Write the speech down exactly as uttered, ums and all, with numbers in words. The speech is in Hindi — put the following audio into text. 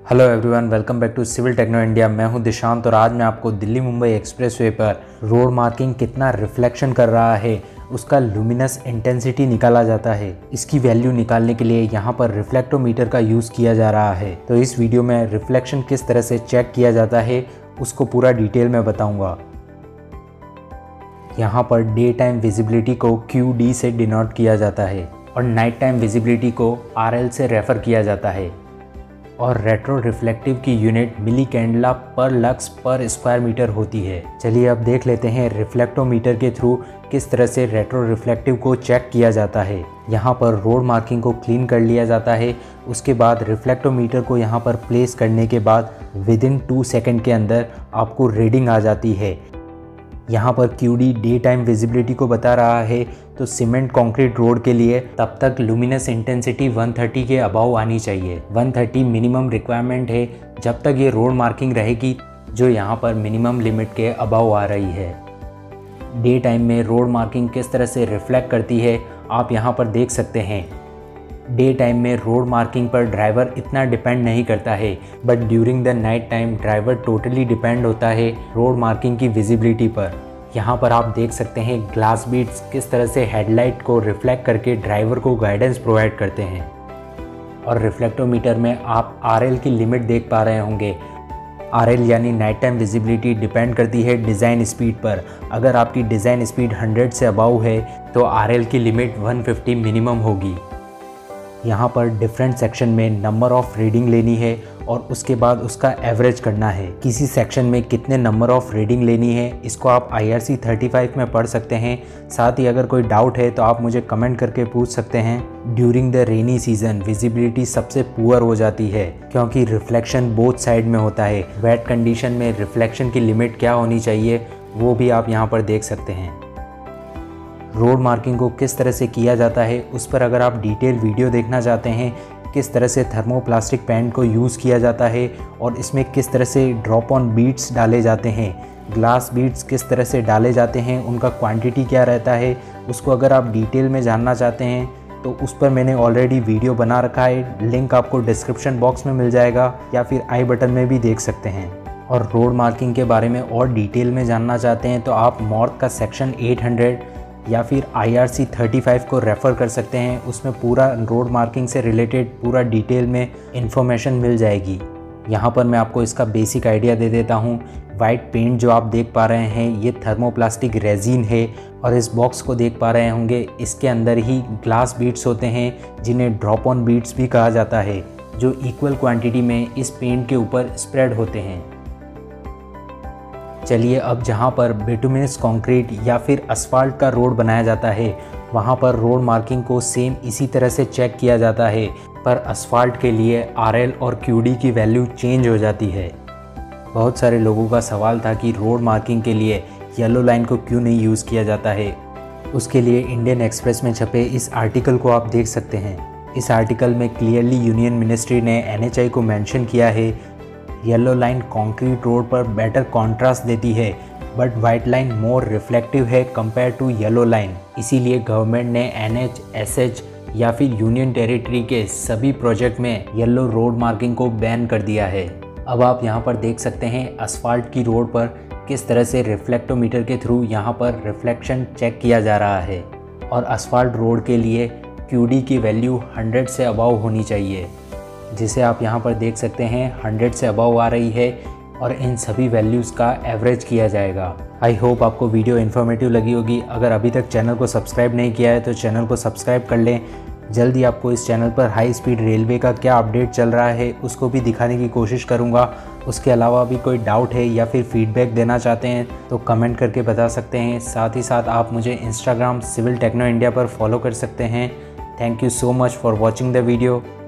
Hello everyone, welcome back to Civil Techno India. मैं हूं दिशांत और आज मैं आपको दिल्ली मुंबई एक्सप्रेसवे पर रोड मार्किंग कितना रिफ्लेक्शन कर रहा है उसका लुमिनस इंटेंसिटी निकाला जाता है। इसकी वैल्यू निकालने के लिए यहाँ पर रिफ्लेक्टोमीटर का यूज़ किया जा रहा है। तो इस वीडियो में रिफ्लेक्शन किस तरह से चेक किया जाता है उसको पूरा डिटेल में बताऊँगा। यहाँ पर डे टाइम विजिबिलिटी को क्यू डी से डिनोट किया जाता है और नाइट टाइम विजिबिलिटी को आर एल से रेफ़र किया जाता है और रेट्रो रिफ्लेक्टिव की unit milli candela per lux per square metre होती है। चलिए अब देख लेते हैं रिफ्लेक्टोमीटर के थ्रू किस तरह से रेट्रो रिफ्लेक्टिव को चेक किया जाता है। यहाँ पर रोड मार्किंग को क्लीन कर लिया जाता है। उसके बाद रिफ्लेक्टोमीटर को यहाँ पर प्लेस करने के बाद विद इन टू सेकेंड के अंदर आपको रीडिंग आ जाती है। यहाँ पर Q D day time visibility को बता रहा है, तो सीमेंट कंक्रीट रोड के लिए तब तक लुमिनस इंटेंसिटी वन थर्टी के अबाव आनी चाहिए। वन थर्टी मिनिमम रिक्वायरमेंट है जब तक ये रोड मार्किंग रहेगी, जो यहाँ पर मिनिमम लिमिट के अबाव आ रही है। डे टाइम में रोड मार्किंग किस तरह से रिफ्लेक्ट करती है आप यहाँ पर देख सकते हैं। डे टाइम में रोड मार्किंग पर ड्राइवर इतना डिपेंड नहीं करता है, but during the night time driver totally depend होता है रोड मार्किंग की विजिबिलिटी पर। यहाँ पर आप देख सकते हैं ग्लास बीड्स किस तरह से हेडलाइट को रिफ्लेक्ट करके ड्राइवर को गाइडेंस प्रोवाइड करते हैं। और रिफ्लेक्टोमीटर में आप आर एल की लिमिट देख पा रहे होंगे। आर एल यानी नाइट टाइम विजिबिलिटी डिपेंड करती है डिज़ाइन स्पीड पर। अगर आपकी डिज़ाइन स्पीड हंड्रेड से अबाउ है तो आर एल की लिमिट वन फिफ्टी मिनिमम होगी। यहाँ पर डिफरेंट सेक्शन में नंबर ऑफ़ रीडिंग लेनी है और उसके बाद उसका एवरेज करना है। किसी सेक्शन में कितने नंबर ऑफ़ रीडिंग लेनी है इसको आप I R C thirty five में पढ़ सकते हैं। साथ ही अगर कोई डाउट है तो आप मुझे कमेंट करके पूछ सकते हैं। During the rainy season visibility सबसे पुअर हो जाती है क्योंकि रिफ्लेक्शन बोथ साइड में होता है। वेट कंडीशन में रिफ्लेक्शन की लिमिट क्या होनी चाहिए वो भी आप यहाँ पर देख सकते हैं। रोड मार्किंग को किस तरह से किया जाता है उस पर अगर आप डिटेल वीडियो देखना चाहते हैं, किस तरह से थर्मोप्लास्टिक पेंट को यूज़ किया जाता है और इसमें किस तरह से ड्रॉप ऑन बीड्स डाले जाते हैं, ग्लास बीड्स किस तरह से डाले जाते हैं, उनका क्वांटिटी क्या रहता है, उसको अगर आप डिटेल में जानना चाहते हैं तो उस पर मैंने ऑलरेडी वीडियो बना रखा है। लिंक आपको डिस्क्रिप्शन बॉक्स में मिल जाएगा या फिर आई बटन में भी देख सकते हैं। और रोड मार्किंग के बारे में और डिटेल में जानना चाहते हैं तो आप मॉर्थ का सेक्शन एट हंड्रेड या फिर I R C thirty five को रेफ़र कर सकते हैं। उसमें पूरा रोड मार्किंग से रिलेटेड पूरा डिटेल में इंफॉर्मेशन मिल जाएगी। यहाँ पर मैं आपको इसका बेसिक आइडिया दे देता हूँ। वाइट पेंट जो आप देख पा रहे हैं ये थर्मोप्लास्टिक रेजिन है और इस बॉक्स को देख पा रहे होंगे इसके अंदर ही ग्लास बीड्स होते हैं जिन्हें ड्रॉप ऑन बीड्स भी कहा जाता है, जो इक्वल क्वांटिटी में इस पेंट के ऊपर स्प्रेड होते हैं। चलिए अब जहाँ पर बिटुमिनस कंक्रीट या फिर असफाल्ट का रोड बनाया जाता है वहाँ पर रोड मार्किंग को सेम इसी तरह से चेक किया जाता है, पर असफाल्ट के लिए आर एल और क्यू डी की वैल्यू चेंज हो जाती है। बहुत सारे लोगों का सवाल था कि रोड मार्किंग के लिए येलो लाइन को क्यों नहीं यूज़ किया जाता है। उसके लिए इंडियन एक्सप्रेस में छपे इस आर्टिकल को आप देख सकते हैं। इस आर्टिकल में क्लियरली यूनियन मिनिस्ट्री ने एन एच आई को मेंशन किया है येलो लाइन कंक्रीट रोड पर बेटर कॉन्ट्रास्ट देती है, but white line more reflective है कंपेयर टू येलो लाइन। इसीलिए गवर्नमेंट ने एन एच, एस एच या फिर यूनियन टेरिटरी के सभी प्रोजेक्ट में येलो रोड मार्किंग को बैन कर दिया है। अब आप यहाँ पर देख सकते हैं असफाल्ट की रोड पर किस तरह से रिफ्लेक्टोमीटर के थ्रू यहाँ पर रिफ्लेक्शन चेक किया जा रहा है। और असफाल्ट रोड के लिए क्यू डी की वैल्यू हंड्रेड से अबाव होनी चाहिए, जिसे आप यहाँ पर देख सकते हैं हंड्रेड से अबव आ रही है और इन सभी वैल्यूज़ का एवरेज किया जाएगा। आई होप आपको वीडियो इन्फॉर्मेटिव लगी होगी। अगर अभी तक चैनल को सब्सक्राइब नहीं किया है तो चैनल को सब्सक्राइब कर लें। जल्दी आपको इस चैनल पर हाई स्पीड रेलवे का क्या अपडेट चल रहा है उसको भी दिखाने की कोशिश करूँगा। उसके अलावा भी कोई डाउट है या फिर फीडबैक देना चाहते हैं तो कमेंट करके बता सकते हैं। साथ ही साथ आप मुझे इंस्टाग्राम सिविल टेक्नो इंडिया पर फॉलो कर सकते हैं। Thank you so much for watching the video.